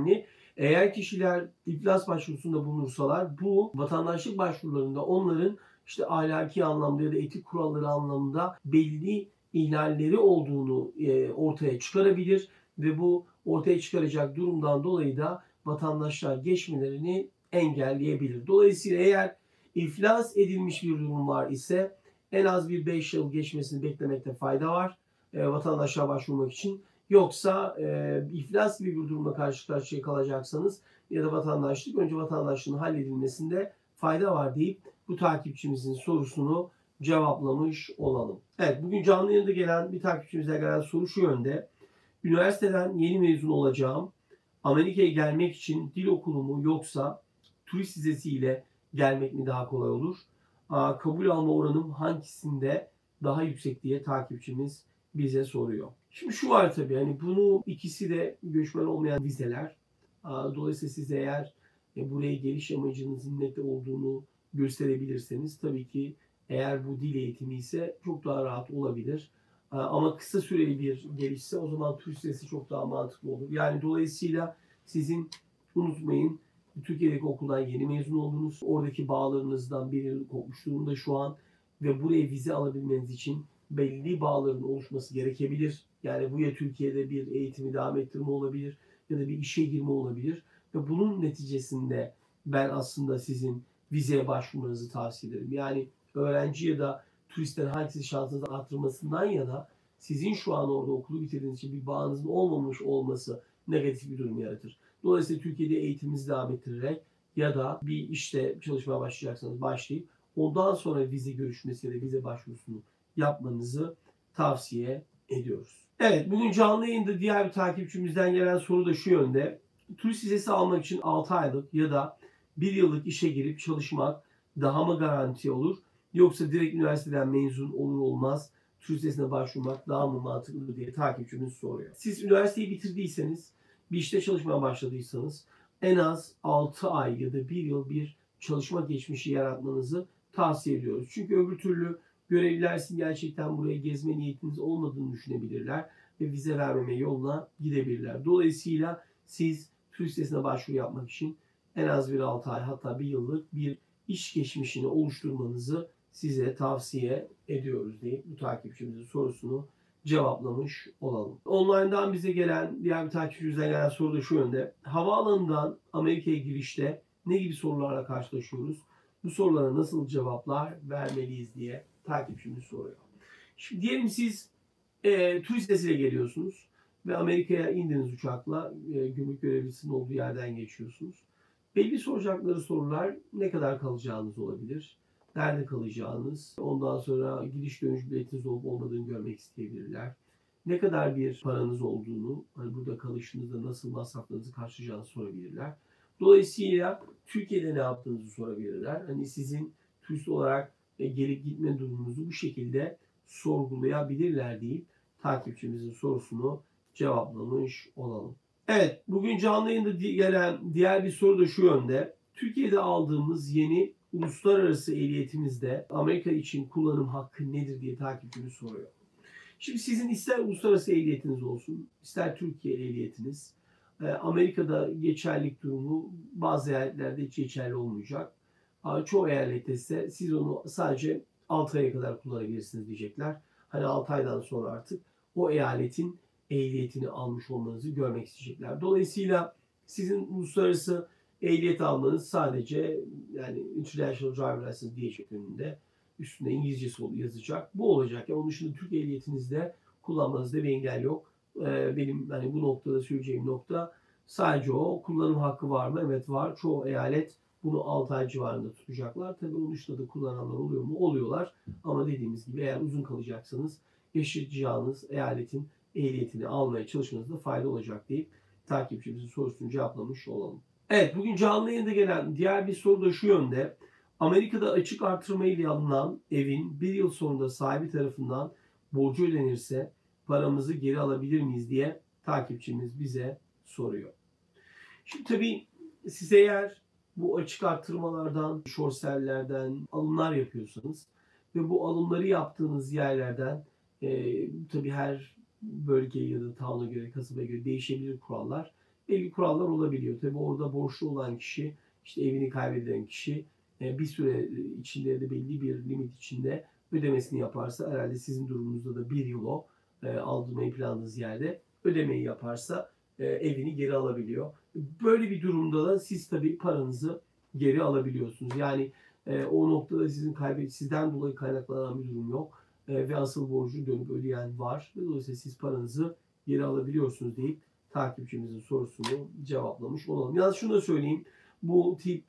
Eğer kişiler iflas başvurusunda bulunursalar bu vatandaşlık başvurularında onların işte ahlaki anlamda ya da etik kuralları anlamında belli ihlalleri olduğunu e, ortaya çıkarabilir ve bu ortaya çıkaracak durumdan dolayı da vatandaşlığa geçmelerini engelleyebilir. Dolayısıyla eğer iflas edilmiş bir durum var ise en az bir beş yıl geçmesini beklemekte fayda var e, vatandaşlığa başvurmak için. Yoksa e, iflas gibi bir durumla karşı karşıya kalacaksanız ya da vatandaşlık önce vatandaşlığın halledilmesinde fayda var deyip bu takipçimizin sorusunu cevaplamış olalım. Evet, bugün canlı yayında gelen bir takipçimize gelen soru şu yönde. Üniversiteden yeni mezun olacağım. Amerika'ya gelmek için dil okulu mu yoksa turist vizesiyle gelmek mi daha kolay olur? Aa, kabul alma oranım hangisinde daha yüksek diye takipçimiz bize soruyor. Şimdi şu var tabii, hani bunu ikisi de göçmen olmayan vizeler. Aa, dolayısıyla siz eğer e, buraya geliş amacınızın net olduğunu gösterebilirseniz tabii ki eğer bu dil eğitimi ise çok daha rahat olabilir. Aa, ama kısa süreli bir gelişse o zaman turist vizesi çok daha mantıklı olur. Yani dolayısıyla sizin unutmayın Türkiye'deki okuldan yeni mezun oldunuz. Oradaki bağlarınızdan biri kopmuş durumda şu an ve buraya vize alabilmeniz için belli bağların oluşması gerekebilir. Yani bu ya Türkiye'de bir eğitimi devam ettirme olabilir ya da bir işe girme olabilir. Ve bunun neticesinde ben aslında sizin vizeye başvurmanızı tavsiye ederim. Yani öğrenci ya da turistlerin hangisi şansınızı arttırmasından yana sizin şu an orada okulu bitirdiğiniz için bir bağınızın olmamış olması negatif bir durum yaratır. Dolayısıyla Türkiye'de eğitiminizi devam ettirerek ya da bir işte çalışmaya başlayacaksanız başlayıp ondan sonra vize görüşmesi ya da vize başvurusunu yapmanızı tavsiye ediyoruz. Evet, bugün canlı yayında diğer bir takipçimizden gelen soru da şu yönde. Turist vizesi almak için altı aylık ya da bir yıllık işe girip çalışmak daha mı garanti olur? Yoksa direkt üniversiteden mezun olur olmaz turist vizesine başvurmak daha mı mantıklı diye takipçimiz soruyor. Siz üniversiteyi bitirdiyseniz, bir işte çalışmaya başladıysanız en az altı ay ya da bir yıl bir çalışma geçmişi yaratmanızı tavsiye ediyoruz. Çünkü öbür türlü görevliler sizin gerçekten buraya gezme niyetiniz olmadığını düşünebilirler ve vize vermeme yoluna gidebilirler. Dolayısıyla siz turist vizesine başvuru yapmak için en az bir altı ay hatta bir yıllık bir iş geçmişini oluşturmanızı size tavsiye ediyoruz deyip bu takipçimizin sorusunu cevaplamış olalım. Online'dan bize gelen diğer bir takipçimizden gelen soru da şu yönde. Havaalanından Amerika'ya girişte ne gibi sorularla karşılaşıyoruz? Bu sorulara nasıl cevaplar vermeliyiz diye takipçimiz soruyor. Şimdi diyelim siz e, turist vizesiyle geliyorsunuz ve Amerika'ya indiniz uçakla, e, gümrük görevlisinin olduğu yerden geçiyorsunuz. Belli soracakları sorular ne kadar kalacağınız olabilir, nerede kalacağınız, ondan sonra gidiş dönüş biletiniz olup olmadığını görmek isteyebilirler. Ne kadar bir paranız olduğunu, hani burada kalışınızda nasıl masraflarınızı karşılayacağınızı sorabilirler. Dolayısıyla Türkiye'de ne yaptığınızı sorabilirler. Hani sizin turist olarak e, gelip gitme durumunuzu bu şekilde sorgulayabilirler deyip takipçimizin sorusunu cevaplamış olalım. Evet, bugün canlı yayında gelen diğer bir soru da şu yönde. Türkiye'de aldığımız yeni uluslararası ehliyetimizde Amerika için kullanım hakkı nedir diye takipçimiz soruyor. Şimdi sizin ister uluslararası ehliyetiniz olsun, ister Türkiye ehliyetiniz, Amerika'da geçerlilik durumu bazı eyaletlerde hiç geçerli olmayacak. Çoğu eyalette ise siz onu sadece altı aya kadar kullanabilirsiniz diyecekler. Hani altı aydan sonra artık o eyaletin ehliyetini almış olmanızı görmek isteyecekler. Dolayısıyla sizin uluslararası ehliyet almanız sadece yani International Driver License diyecek önünde. Üstünde İngilizcesi yazacak. Bu olacak. Yani onun dışında Türk ehliyetinizde kullanmanızda bir engel yok. Benim hani bu noktada söyleyeceğim nokta sadece o. Kullanım hakkı var mı? Evet var. Çoğu eyalet bunu altı ay civarında tutacaklar. Tabii onun dışında da kullananlar oluyor mu? Oluyorlar. Ama dediğimiz gibi eğer uzun kalacaksanız yaşayacağınız eyaletin ehliyetini almaya çalışmanızda fayda olacak deyip takipçimizin sorusunu cevaplamış olalım. Evet, bugün canlı yayında gelen diğer bir soru da şu yönde. Amerika'da açık artırma ile alınan evin bir yıl sonunda sahibi tarafından borcu ödenirse paramızı geri alabilir miyiz diye takipçimiz bize soruyor. Şimdi tabii siz eğer bu açık artırmalardan, short sellerden alımlar yapıyorsanız ve bu alımları yaptığınız yerlerden e, tabii her bölgeye ya da town'a göre, kasabaya göre değişebilir kurallar. belli kurallar olabiliyor. Tabii orada borçlu olan kişi, işte evini kaybeden kişi e, bir süre içinde de belli bir limit içinde ödemesini yaparsa, herhalde sizin durumunuzda da bir yıl o e, aldırmayı planladığınız yerde ödemeyi yaparsa e, evini geri alabiliyor. Böyle bir durumda da siz tabii paranızı geri alabiliyorsunuz. Yani e, o noktada sizin kaybet sizden dolayı kaynaklanan bir durum yok. E, ve asıl borcu dönüp ödeyen var. Dolayısıyla siz paranızı geri alabiliyorsunuz deyip takipçimizin sorusunu cevaplamış olalım. Yalnız şunu da söyleyeyim. Bu tip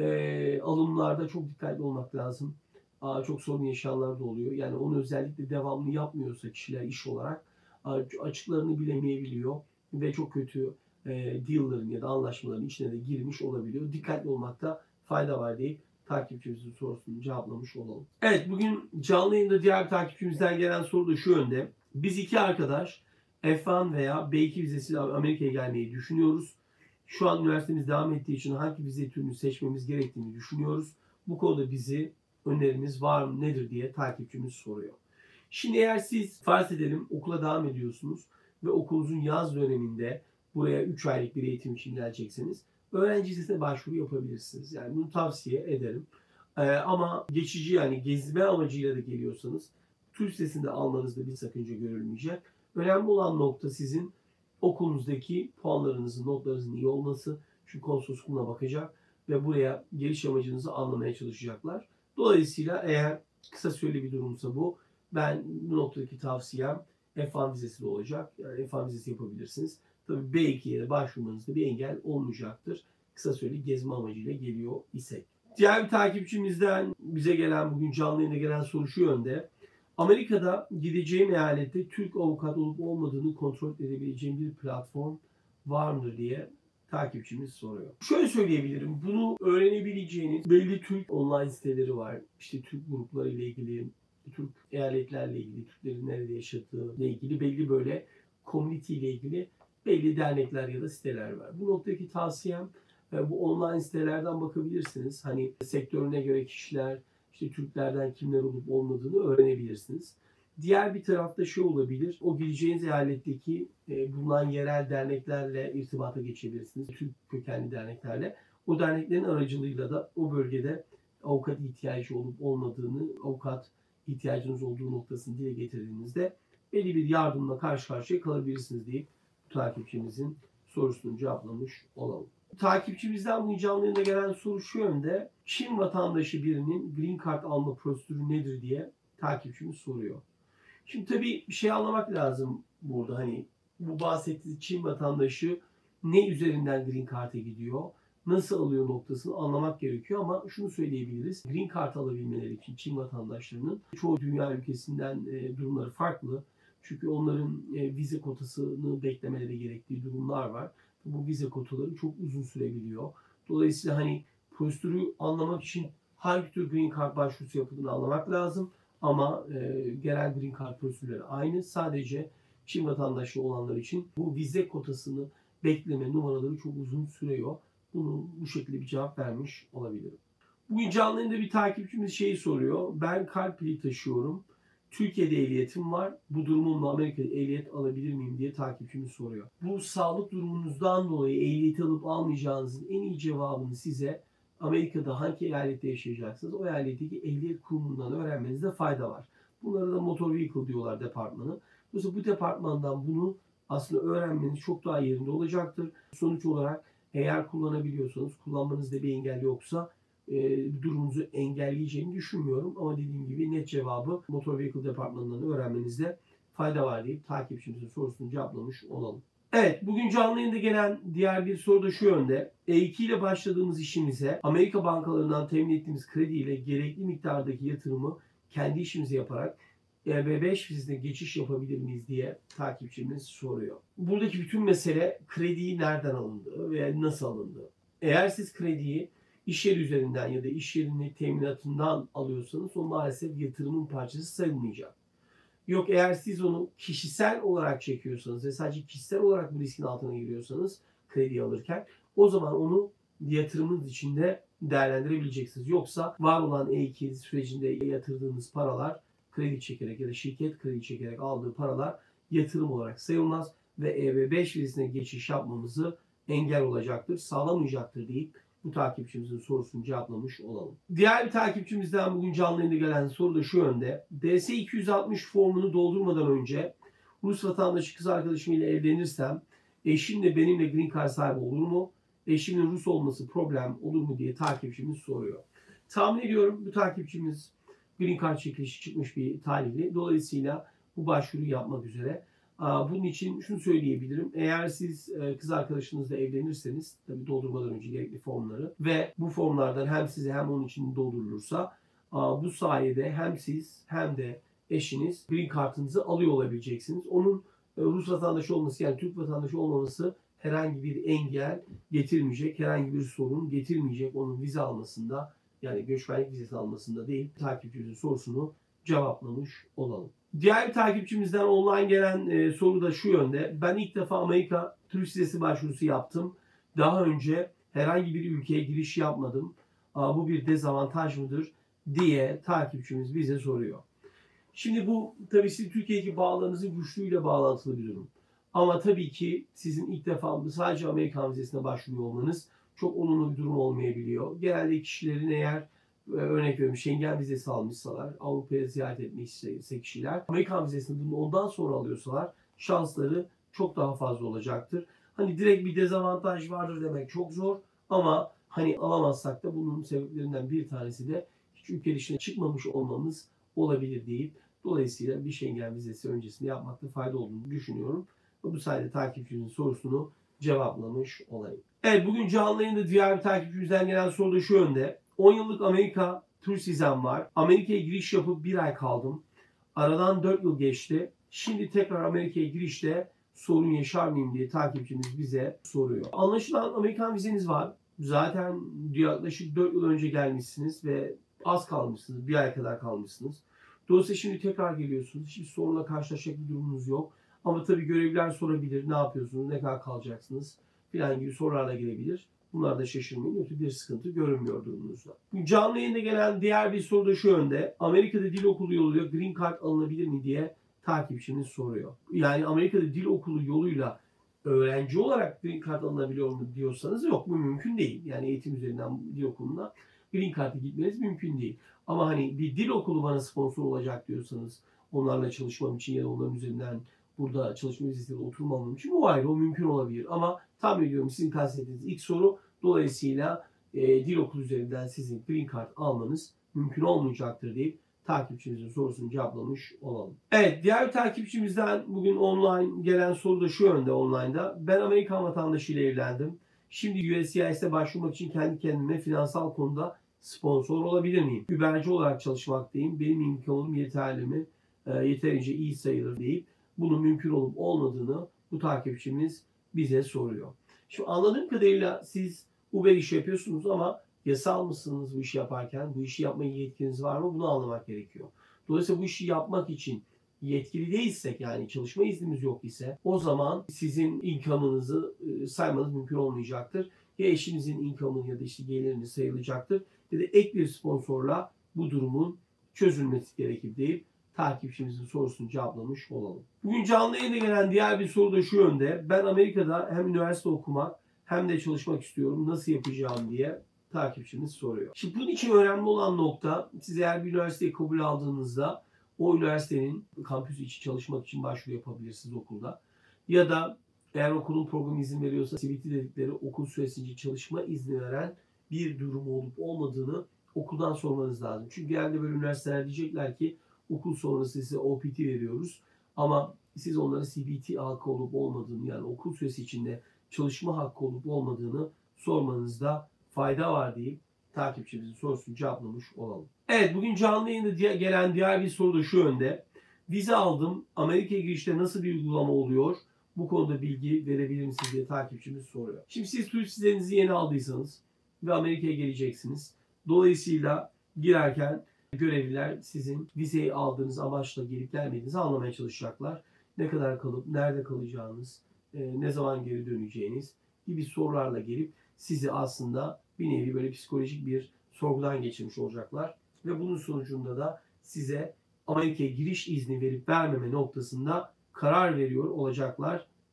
e, alımlarda çok dikkatli olmak lazım. Aa, çok sorun yaşayanlar da oluyor. Yani onu özellikle devamlı yapmıyorsa kişiler iş olarak açıklarını bilemeyebiliyor ve çok kötü e, deal'ların ya da anlaşmaların içine de girmiş olabiliyor. Dikkatli olmakta fayda var deyip takipçimizin sorusunu cevaplamış olalım. Evet, bugün canlı yayında diğer bir takipçimizden gelen soru da şu yönde. Biz iki arkadaş F bir veya B iki vizesiyle Amerika'ya gelmeyi düşünüyoruz. Şu an üniversitemiz devam ettiği için hangi vize türünü seçmemiz gerektiğini düşünüyoruz. Bu konuda bizi öneriniz var mı, nedir diye takipçimiz soruyor. Şimdi eğer siz farz edelim okula devam ediyorsunuz ve okulunuzun yaz döneminde buraya üç aylık bir eğitim için gelecekseniz öğrenci vizesine başvuru yapabilirsiniz. Yani bunu tavsiye ederim. Ee, ama geçici, yani gezme amacıyla da geliyorsanız Türk vizesinde almanızda bir sakınca görülmeyecek. Önemli olan nokta sizin okulunuzdaki puanlarınızın, notlarınızın iyi olması. Çünkü konsolosluk buna bakacak ve buraya geliş amacınızı anlamaya çalışacaklar. Dolayısıyla eğer kısa süreli bir durumsa bu, ben bu noktadaki tavsiyem F bir vizesi de olacak. Yani F bir vizesi yapabilirsiniz. Tabii B ikiye de başvurmanızda bir engel olmayacaktır. Kısa süreli gezme amacıyla geliyor isek. Diğer bir takipçimizden bize gelen, bugün canlı yayına gelen soru şu yönde. Amerika'da gideceğim eyalette Türk avukat olup olmadığını kontrol edebileceğim bir platform var mıdır diye takipçimiz soruyor. Şöyle söyleyebilirim. Bunu öğrenebileceğiniz belli Türk online siteleri var. İşte Türk grupları ile ilgili, Türk eyaletlerle ilgili, Türklerin nerede yaşadığı ile ilgili belli böyle community ile ilgili belli dernekler ya da siteler var. Bu noktadaki tavsiyem bu online sitelerden bakabilirsiniz. Hani sektörüne göre kişiler, işte Türklerden kimler olup olmadığını öğrenebilirsiniz. Diğer bir tarafta şey olabilir, o gideceğiniz eyaletteki e, bulunan yerel derneklerle irtibata geçebilirsiniz. Türk kökenli derneklerle. O derneklerin aracılığıyla da o bölgede avukat ihtiyacı olup olmadığını, avukat ihtiyacınız olduğu noktasını dile getirdiğinizde belli bir yardımla karşı karşıya kalabilirsiniz deyip bu takipçimizin sorusunu cevaplamış olalım. Takipçimizden bu canlı yayında gelen soru şu yönde. Çin vatandaşı birinin green card alma prosedürü nedir diye takipçimiz soruyor. Şimdi tabii bir şey anlamak lazım burada. Hani bu bahsettiğiniz Çin vatandaşı ne üzerinden green card'a gidiyor, nasıl alıyor noktasını anlamak gerekiyor. Ama şunu söyleyebiliriz. Green card alabilmeleri için Çin vatandaşlarının çoğu dünya ülkesinden e, durumları farklı. Çünkü onların e, vize kotasını beklemeleri gerektiği durumlar var. Bu vize kotaları çok uzun sürebiliyor. Dolayısıyla hani prosedürü anlamak için hangi tür green card başvurusu yapıldığını anlamak lazım. Ama e, genel green card prosedürleri aynı. Sadece Çin vatandaşı olanlar için bu vize kotasını bekleme numaraları çok uzun sürüyor. Bunu bu şekilde bir cevap vermiş olabilirim. Bugün canlı yayında bir takipçimiz şeyi soruyor. Ben kalp pili taşıyorum. Türkiye'de ehliyetim var. Bu durumumla Amerika'da ehliyet alabilir miyim diye takipçimiz soruyor. Bu sağlık durumunuzdan dolayı ehliyeti alıp almayacağınızın en iyi cevabını size Amerika'da hangi eyalette yaşayacaksınız o eyaletteki ehliyet kurumundan öğrenmenizde fayda var. Bunlara da motor vehicle diyorlar departmanı. Dolayısıyla bu departmandan bunu aslında öğrenmeniz çok daha yerinde olacaktır. Sonuç olarak eğer kullanabiliyorsanız, kullanmanızda bir engel yoksa e, durumunuzu engelleyeceğini düşünmüyorum. Ama dediğim gibi net cevabı motor vehicle departmanından öğrenmenizde fayda var deyip takipçimizin sorusunu cevaplamış olalım. Evet, bugün canlı yayında gelen diğer bir soru da şu yönde. E iki ile başladığımız işimize Amerika bankalarından temin ettiğimiz krediyle gerekli miktardaki yatırımı kendi işimize yaparak E B beş vizesine geçiş yapabilir miyiz diye takipçimiz soruyor. Buradaki bütün mesele krediyi nereden alındığı veya nasıl alındığı. Eğer siz krediyi iş yeri üzerinden ya da iş yerinin teminatından alıyorsanız o maalesef yatırımın parçası sayılmayacak. Yok, eğer siz onu kişisel olarak çekiyorsanız ve sadece kişisel olarak bu riskin altına giriyorsanız kredi alırken o zaman onu yatırımınız içinde değerlendirebileceksiniz. Yoksa var olan E iki sürecinde yatırdığınız paralar kredi çekerek ya da şirket kredi çekerek aldığı paralar yatırım olarak sayılmaz ve E B beş vizesine geçiş yapmamızı engel olacaktır, sağlamayacaktır deyip bu takipçimizin sorusunu cevaplamış olalım. Diğer bir takipçimizden bugün canlı yayında gelen soru da şu yönde. D S iki yüz altmış formunu doldurmadan önce Rus vatandaşı kız arkadaşım ile evlenirsem eşimle benimle green card sahibi olur mu? Eşimin Rus olması problem olur mu diye takipçimiz soruyor. Tahmin ediyorum bu takipçimiz green card çekilişi çıkmış bir talihli. Dolayısıyla bu başvuruyu yapmak üzere. Bunun için şunu söyleyebilirim. Eğer siz kız arkadaşınızla evlenirseniz, tabii doldurmadan önce gerekli formları ve bu formlardan hem size hem onun için doldurulursa bu sayede hem siz hem de eşiniz green card'ınızı alıyor olabileceksiniz. Onun Rus vatandaşı olması, yani Türk vatandaşı olmaması herhangi bir engel getirmeyecek, herhangi bir sorun getirmeyecek onun vize almasında, yani göçmenlik vizesi almasında değil. Takipçimizin sorusunu cevaplamış olalım. Diğer bir takipçimizden online gelen e, soru da şu yönde. Ben ilk defa Amerika turist vizesi başvurusu yaptım. Daha önce herhangi bir ülkeye giriş yapmadım. Aa, bu bir dezavantaj mıdır diye takipçimiz bize soruyor. Şimdi bu tabii sizin Türkiye'deki bağlarınızın güçlüğüyle bağlantılı bir durum. Ama tabii ki sizin ilk defa sadece Amerikan vizesine başvuruyor olmanız çok olumlu bir durum olmayabiliyor. Genelde kişilerin eğer örnek veriyorum Schengen vizesi almışsalar, Avrupa'ya ziyaret etmek ise kişiler, Amerikan vizesini bunu ondan sonra alıyorsalar şansları çok daha fazla olacaktır. Hani direkt bir dezavantaj vardır demek çok zor ama hani alamazsak da bunun sebeplerinden bir tanesi de hiç ülke dışına çıkmamış olmamız olabilir deyip dolayısıyla bir Schengen vizesi öncesinde yapmakta fayda olduğunu düşünüyorum. Ve bu sayede takipçimizin sorusunu cevaplamış olayım. Evet, bugün canlı yayında diğer bir takipçimizden gelen soru da şu yönde. on yıllık Amerika turist vizem var. Amerika'ya giriş yapıp bir ay kaldım. Aradan dört yıl geçti. Şimdi tekrar Amerika'ya girişte sorun yaşar mıyım diye takipçimiz bize soruyor. Anlaşılan Amerikan vizeniz var. Zaten yaklaşık dört yıl önce gelmişsiniz ve az kalmışsınız. Bir ay kadar kalmışsınız. Dolayısıyla şimdi tekrar geliyorsunuz. Hiçbir sorunla karşılaşacak bir durumunuz yok. Ama tabii görevliler sorabilir. Ne yapıyorsunuz? Ne kadar kalacaksınız? Filan gibi sorularla gelebilir. Bunlar da şaşırmayın. Öte bir sıkıntı görünmüyor durumunuzda. Canlı yayında gelen diğer bir soru da şu yönde. Amerika'da dil okulu yoluyla green card alınabilir mi diye takipçimiz soruyor. Yani Amerika'da dil okulu yoluyla öğrenci olarak green card alınabiliyor mu diyorsanız yok, bu mümkün değil. Yani eğitim üzerinden dil okuluna green card'a gitmeniz mümkün değil. Ama hani bir dil okulu bana sponsor olacak diyorsanız, onlarla çalışmam için ya da onların üzerinden burada çalışma vizesiyle oturmamam için o ayrı, o mümkün olabilir. Ama tahmin ediyorum sizin kastettiğiniz ilk soru, dolayısıyla e, dil okulu üzerinden sizin green card almanız mümkün olmayacaktır deyip takipçimizin sorusunu cevaplamış olalım. Evet, diğer takipçimizden bugün online gelen soru da şu yönde online'da. Ben Amerikan vatandaşıyla evlendim. Şimdi U S C I S'e başvurmak için kendi kendime finansal konuda sponsor olabilir miyim? Überci olarak çalışmaktayım. Benim imkanım yeterli mi? E, yeterince iyi sayılır deyip bunun mümkün olup olmadığını bu takipçimiz bize soruyor. Şimdi anladığım kadarıyla siz Uber işi yapıyorsunuz ama yasal mısınız bu işi yaparken? Bu işi yapmaya yetkiniz var mı? Bunu anlamak gerekiyor. Dolayısıyla bu işi yapmak için yetkili değilsek, yani çalışma iznimiz yok ise, o zaman sizin income'ınızı saymanız mümkün olmayacaktır. Ya eşinizin income'ını ya da işte gelirini sayılacaktır ya da ek bir sponsorla bu durumun çözülmesi gerekir deyip takipçimizin sorusunu cevaplamış olalım. Bugün canlı yayına gelen diğer bir soru da şu yönde. Ben Amerika'da hem üniversite okumak hem de çalışmak istiyorum. Nasıl yapacağım diye takipçimiz soruyor. Şimdi bunun için önemli olan nokta, siz eğer bir üniversiteye kabul aldığınızda o üniversitenin kampüsü için çalışmak için başvuru yapabilirsiniz okulda. Ya da eğer okulun programı izin veriyorsa C B T dedikleri okul süresince çalışma izni veren bir durum olup olmadığını okuldan sormanız lazım. Çünkü genelde böyle üniversiteler diyecekler ki okul sonrası size O P T veriyoruz. Ama siz onlara C B T hakkı olup olmadığını, yani okul süresi içinde çalışma hakkı olup olmadığını sormanızda fayda var deyip takipçimizin sorusunu cevaplamış olalım. Evet, bugün canlı yayında gelen diğer bir soru da şu yönde. Vize aldım. Amerika'ya girişte nasıl bir uygulama oluyor? Bu konuda bilgi verebilir misiniz diye takipçimiz soruyor. Şimdi siz turist vizenizi yeni aldıysanız ve Amerika'ya geleceksiniz. Dolayısıyla girerken görevliler sizin vizeyi aldığınız amaçla gelip gelmediğinizi anlamaya çalışacaklar. Ne kadar kalıp nerede kalacağınız, ne zaman geri döneceğiniz gibi sorularla gelip sizi aslında bir nevi böyle psikolojik bir sorgudan geçirmiş olacaklar. Ve bunun sonucunda da size Amerika'ya giriş izni verip vermeme noktasında karar veriyor olacaklar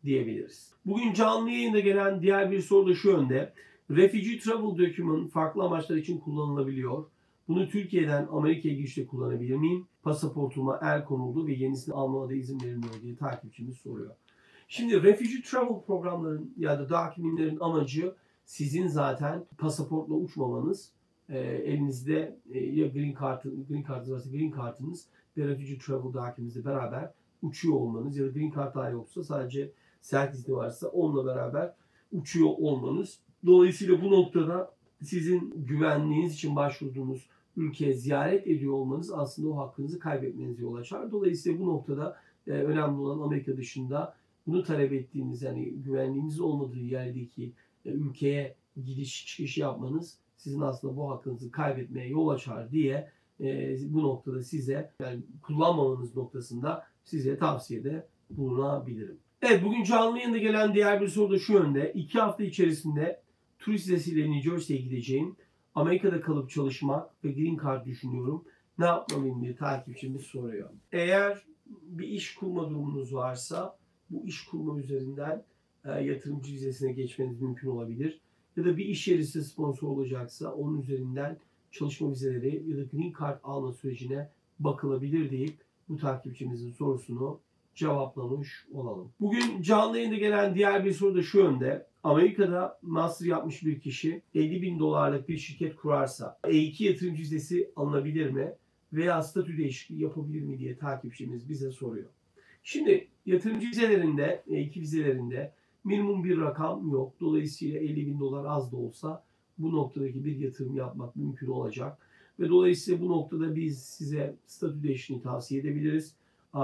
diyebiliriz. Bugün canlı yayında gelen diğer bir soru da şu yönde. Refugee Travel Document farklı amaçlar için kullanılabiliyor. Bunu Türkiye'den Amerika'ya girişte kullanabilir miyim? Pasaportuma el konuldu ve yenisini almama da izin verilmiyor diye takipçimiz soruyor. Şimdi Refugee Travel programların ya da documentlerin amacı sizin zaten pasaportla uçmamanız, e, elinizde e, ya green card'ın, green card'ınız varsa green card'ınız ve Refugee Travel documentinizle beraber uçuyor olmanız ya da green card daha yoksa sadece seyahat izni varsa onunla beraber uçuyor olmanız. Dolayısıyla bu noktada sizin güvenliğiniz için başvurduğunuz ülkeye ziyaret ediyor olmanız aslında o hakkınızı kaybetmenize yol açar. Dolayısıyla bu noktada e, önemli olan Amerika dışında bunu talep ettiğiniz, yani güvenliğiniz olmadığı yerdeki e, ülkeye gidiş çıkış yapmanız sizin aslında bu hakkınızı kaybetmeye yol açar diye e, bu noktada size, yani kullanmamanız noktasında size tavsiyede bulunabilirim. Evet, bugün canlı yayında gelen diğer bir soru da şu yönde. İki hafta içerisinde turist vizesiyle New Jersey'ye gideceğim. Amerika'da kalıp çalışmak ve green card düşünüyorum. Ne yapmalıyım diye takipçimiz soruyor. Eğer bir iş kurma durumunuz varsa bu iş kurma üzerinden e, yatırımcı vizesine geçmeniz mümkün olabilir. Ya da bir iş yeri size sponsor olacaksa onun üzerinden çalışma vizeleri ya da green card alma sürecine bakılabilir deyip bu takipçimizin sorusunu cevaplamış olalım. Bugün canlı yayında gelen diğer bir soru da şu yönde. Amerika'da master yapmış bir kişi elli bin dolarlık bir şirket kurarsa E iki yatırımcı vizesi alınabilir mi? Veya statü değişikliği yapabilir mi diye takipçimiz bize soruyor. Şimdi yatırımcı vizelerinde, E iki vizelerinde minimum bir rakam yok. Dolayısıyla elli bin dolar az da olsa bu noktadaki bir yatırım yapmak mümkün olacak. Ve dolayısıyla bu noktada biz size statü değişikliğini tavsiye edebiliriz.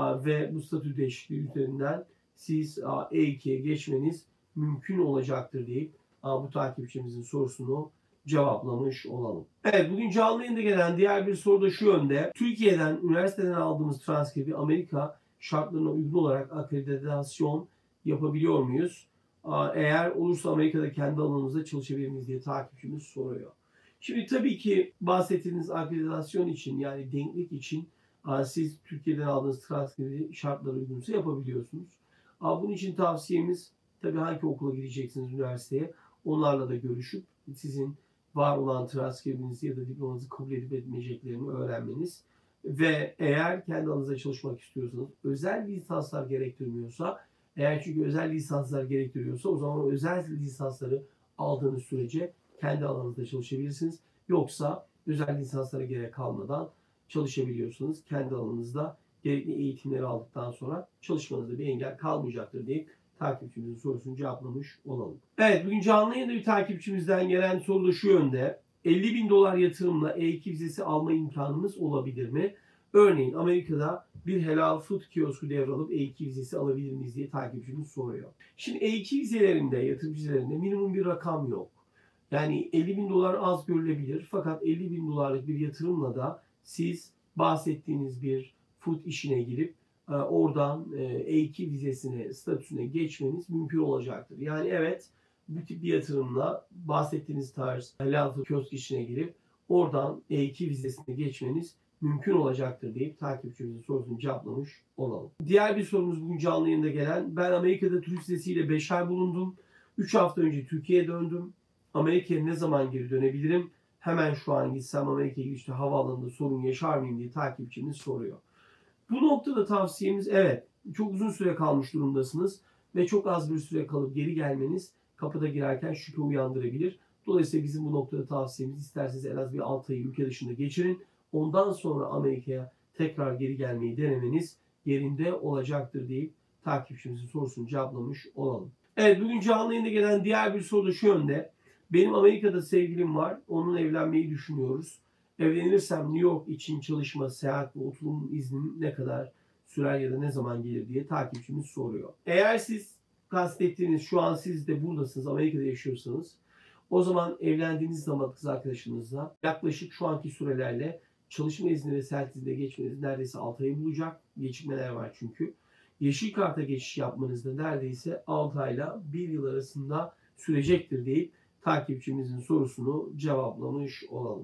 Ve bu statü değişikliği üzerinden siz E ikiye geçmeniz mümkün olacaktır deyip bu takipçimizin sorusunu cevaplamış olalım. Evet, bugün canlı yayında gelen diğer bir soru da şu yönde. Türkiye'den, üniversiteden aldığımız transkribi Amerika şartlarına uygun olarak akreditasyon yapabiliyor muyuz? Eğer olursa Amerika'da kendi alanımızda çalışabilir miyiz diye takipçimiz soruyor. Şimdi tabii ki bahsettiğiniz akreditasyon için, yani denklik için siz Türkiye'den aldığınız transkribi şartlara uygunsa yapabiliyorsunuz. Bunun için tavsiyemiz tabii hangi okula gideceksiniz üniversiteye, onlarla da görüşüp sizin var olan transkribinizi ya da diplomanızı kabul edip etmeyeceklerini öğrenmeniz ve eğer kendi alanınızda çalışmak istiyorsanız, özel lisanslar gerektirmiyorsa, eğer çünkü özel lisanslar gerektiriyorsa o zaman özel lisansları aldığınız sürece kendi alanınızda çalışabilirsiniz. Yoksa özel lisanslara gerek kalmadan çalışabiliyorsunuz. Kendi alanınızda gerekli eğitimleri aldıktan sonra çalışmanızda bir engel kalmayacaktır deyip takipçimizin sorusunu cevaplamış olalım. Evet, bugün canlı yayında bir takipçimizden gelen soru da şu yönde. elli bin dolar yatırımla E iki vizesi alma imkanımız olabilir mi? Örneğin Amerika'da bir helal food kiosku devralıp E iki vizesi alabilir miyiz diye takipçimiz soruyor. Şimdi E iki vizelerinde, yatırımcı vizelerinde minimum bir rakam yok. Yani elli bin dolar az görülebilir fakat elli bin dolarlık bir yatırımla da siz bahsettiğiniz bir food işine girip oradan E iki vizesine, statüsüne geçmeniz mümkün olacaktır. Yani evet, bu tip bir yatırımla bahsettiğiniz tarz helal food kiosk işine girip oradan E iki vizesine geçmeniz mümkün olacaktır deyip takipçimizin sorusunu cevaplamış olalım. Diğer bir sorumuz bugün canlı yayında gelen. Ben Amerika'da turist vizesiyle beş ay bulundum. üç hafta önce Türkiye'ye döndüm. Amerika'ya ne zaman geri dönebilirim? Hemen şu an gitsem Amerika'ya girişte havaalanında sorun yaşar mıyım diye takipçimiz soruyor. Bu noktada tavsiyemiz, evet, çok uzun süre kalmış durumdasınız ve çok az bir süre kalıp geri gelmeniz kapıda girerken şüphe uyandırabilir. Dolayısıyla bizim bu noktada tavsiyemiz, isterseniz en az bir altı ayı ülke dışında geçirin. Ondan sonra Amerika'ya tekrar geri gelmeyi denemeniz yerinde olacaktır deyip takipçimizin sorusunu cevaplamış olalım. Evet, bugün canlı yayında gelen diğer bir soru da şu yönde. Benim Amerika'da sevgilim var. Onunla evlenmeyi düşünüyoruz. Evlenirsem New York için çalışma, seyahat ve oturum iznim ne kadar sürer ya da ne zaman gelir diye takipçimiz soruyor. Eğer siz kastettiğiniz, şu an siz de buradasınız, Amerika'da yaşıyorsanız, o zaman evlendiğiniz zaman kız arkadaşınızla yaklaşık şu anki sürelerle çalışma izni ve seyahat iznine geçmeniz neredeyse altı ayı bulacak. Gecikmeler var çünkü. Yeşil karta geçiş yapmanız da neredeyse altı ayla bir yıl arasında sürecektir deyip takipçimizin sorusunu cevaplamış olalım.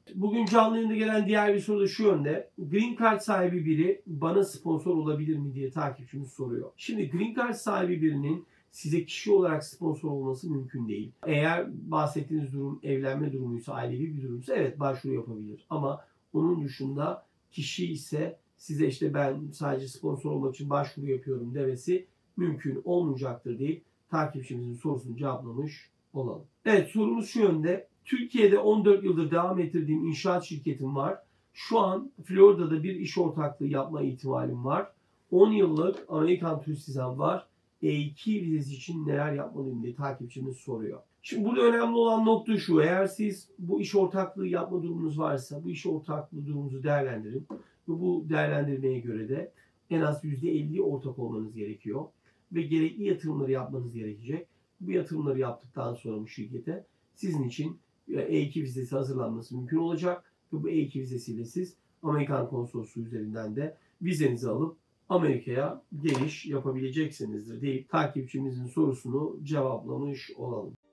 Bugün canlı yayında gelen diğer bir soru da şu yönde. Green Card sahibi biri bana sponsor olabilir mi diye takipçimiz soruyor. Şimdi Green Card sahibi birinin size kişi olarak sponsor olması mümkün değil. Eğer bahsettiğiniz durum evlenme durumuysa, ailevi bir durumsa evet başvuru yapabilir. Ama onun dışında kişi ise size işte ben sadece sponsor olmak için başvuru yapıyorum demesi mümkün olmayacaktır deyip takipçimizin sorusunu cevaplamış olalım. Evet, sorumuz şu yönde. Türkiye'de on dört yıldır devam ettirdiğim inşaat şirketim var. Şu an Florida'da bir iş ortaklığı yapma ihtimalim var. on yıllık Amerikan turist vizem var. E iki vizesi için neler yapmalıyım diye takipçimiz soruyor. Şimdi burada önemli olan nokta şu. Eğer siz bu iş ortaklığı yapma durumunuz varsa bu iş ortaklığı durumunuzu değerlendirin. Ve bu değerlendirmeye göre de en az yüzde elli ortak olmanız gerekiyor. Ve gerekli yatırımları yapmanız gerekecek. Bu yatırımları yaptıktan sonra bu şirkete sizin için E iki vizesi hazırlanması mümkün olacak. Ve bu E iki vizesiyle siz Amerikan konsolosluğu üzerinden de vizenizi alıp Amerika'ya geliş yapabileceksinizdir deyip takipçimizin sorusunu cevaplamış olalım.